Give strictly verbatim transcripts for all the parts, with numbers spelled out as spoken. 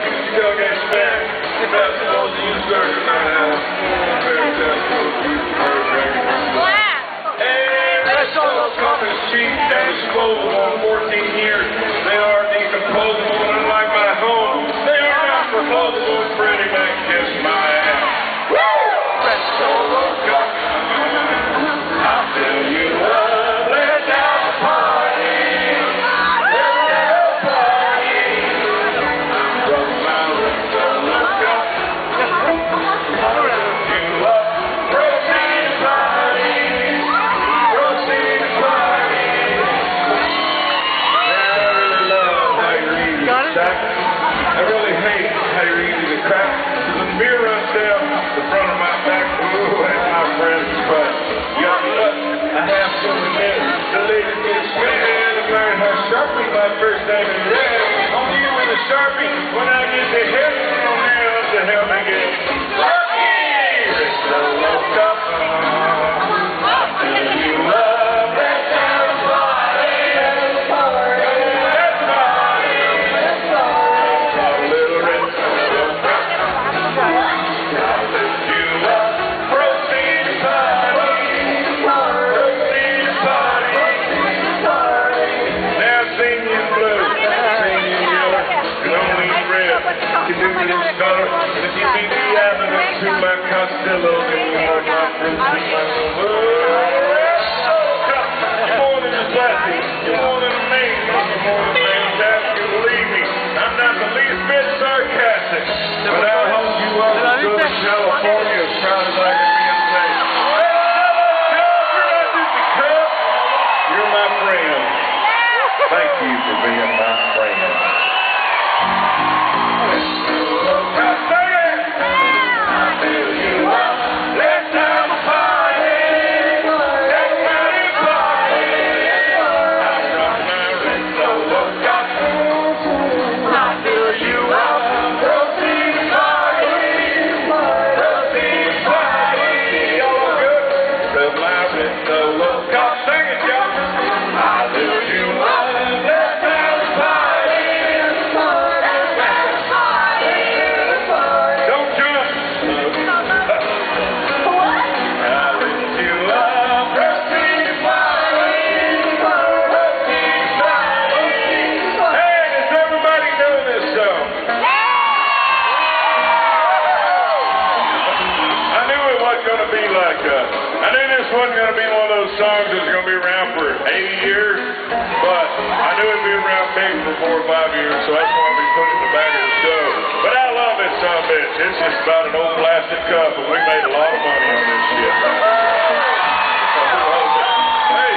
Disposable on fourteen years. They are decomposable, and unlike my home, they are not proposable. Freddie Mac kissed my ass. Woo! Presto loca. I feel you love. Let's have a party. Let's have a party. From my Presto loca. I feel you love. Proceed party. Proceed party. I really hate how you're easy to crack. The beer runs down the front of my back. Ooh, and my friends, but young luck, I have to admit, the ladies get scared of learning how Sharpie, my first name is red. Only you with a Sharpie, when I get the head, oh man, what the hell they get? Sharpie! It's so loca. I feel you love, let's have a party. Let's party. Let's party. Let's party. A little red loca. I lift you up. Proceed to party. Proceed to party. Now sing in blue, sing in yellow, and only in red. You do this color, and if you meet the avenue to my Costello, then you are my fruit, my You're more than a plastic, you're more than amazing, you're more than fantastic, believe me, I'm not the least bit sarcastic, but I'll hold you up to Southern California as proud as I can be and say, you're not just a cup, you're my friend. Thank you for being my friend. Wasn't going to be one of those songs that's going to be around for eighty years, but I knew it'd be around big for four or five years, so that's why we put it in the back of the show. But I love this son of a bitch. It's just about an old plastic cup, and we made a lot of money on this shit. Hey,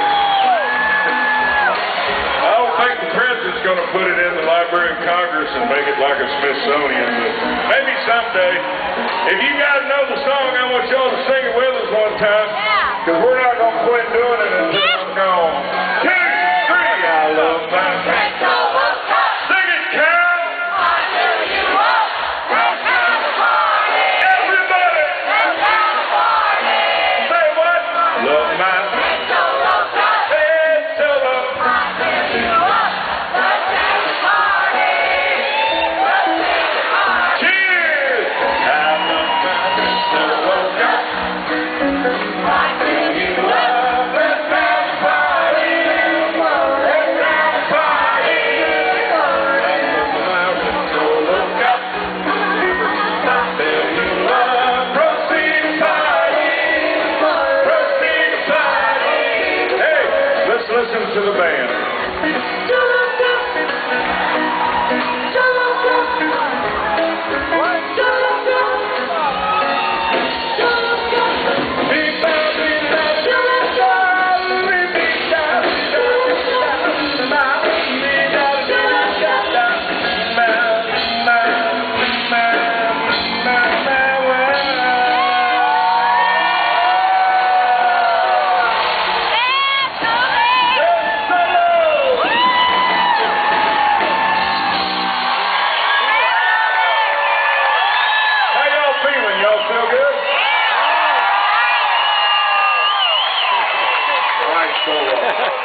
I don't think the president's going to put it in the Library of Congress and make it like a Smithsonian, but maybe someday. If you guys know the song, I want y'all to sing it with us one time. Because we're not going to quit doing it until I'm gone. Two, three, I love my Presto loca. Sing it, Carol. I fill you up. Let's have a party. Everybody. Let's have a party. Say what? Love my Presto loca. Presto loca. I fill you up. Let's have a party. Let's have a party. Cheers. I love my Presto loca. Listen to the band. So, uh,